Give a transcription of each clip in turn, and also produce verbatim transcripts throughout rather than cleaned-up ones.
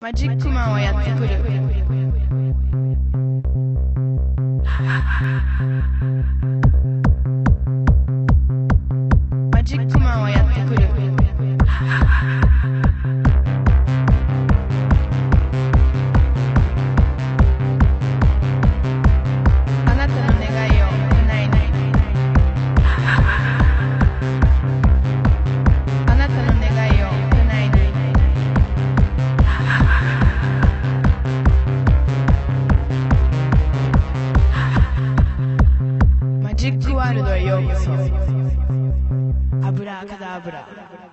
マジックマンはやってくる。マジックマンはやってくる。あなたの願いを叶えない。あなたの願いを叶えない。マジックワールドへようこそ。アブラカダブラ。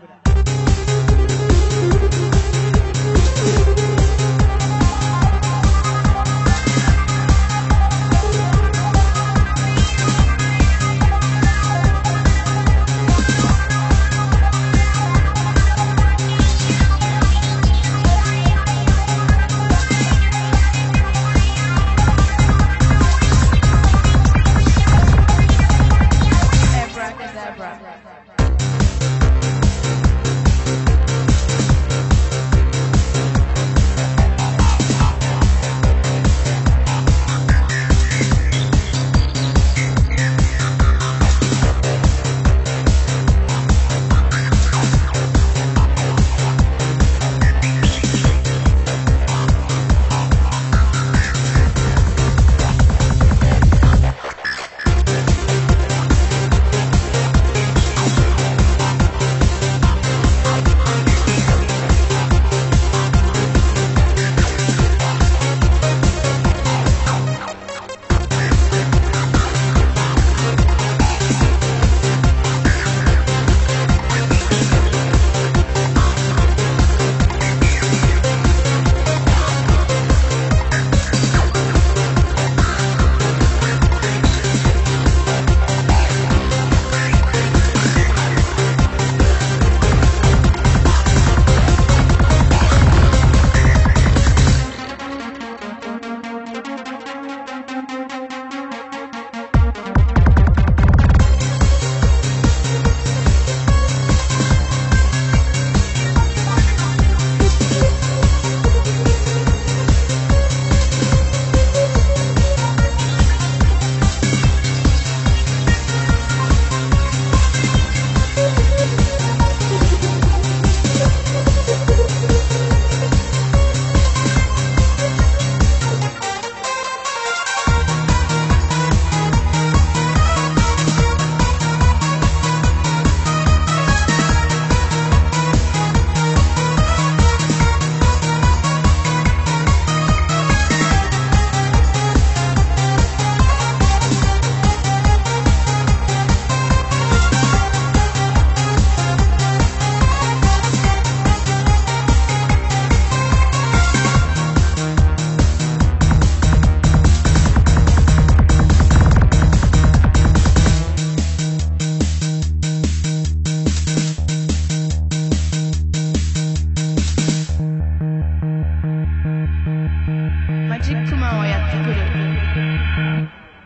マジックマンはやってくる。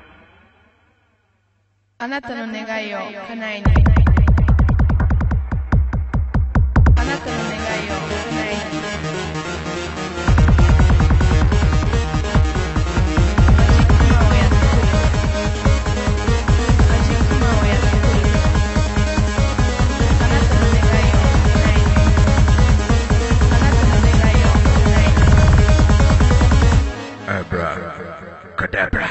あなたの願いを叶えない。あなたの願いを叶えない。マジックマンはやってくる。あなたの願いを叶えない。あなたの願いを叶えない。 Abra Kadabra.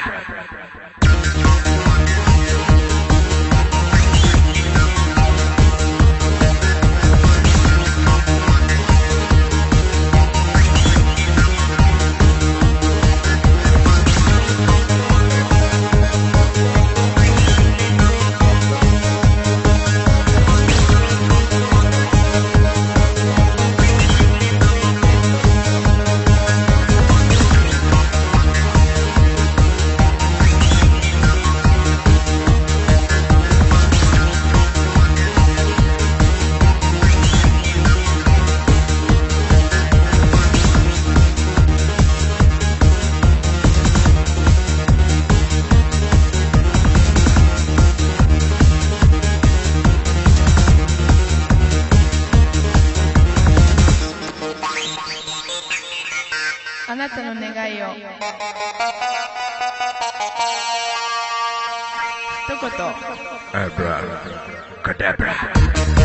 あなたの願いを一言。 Abra Kadabra.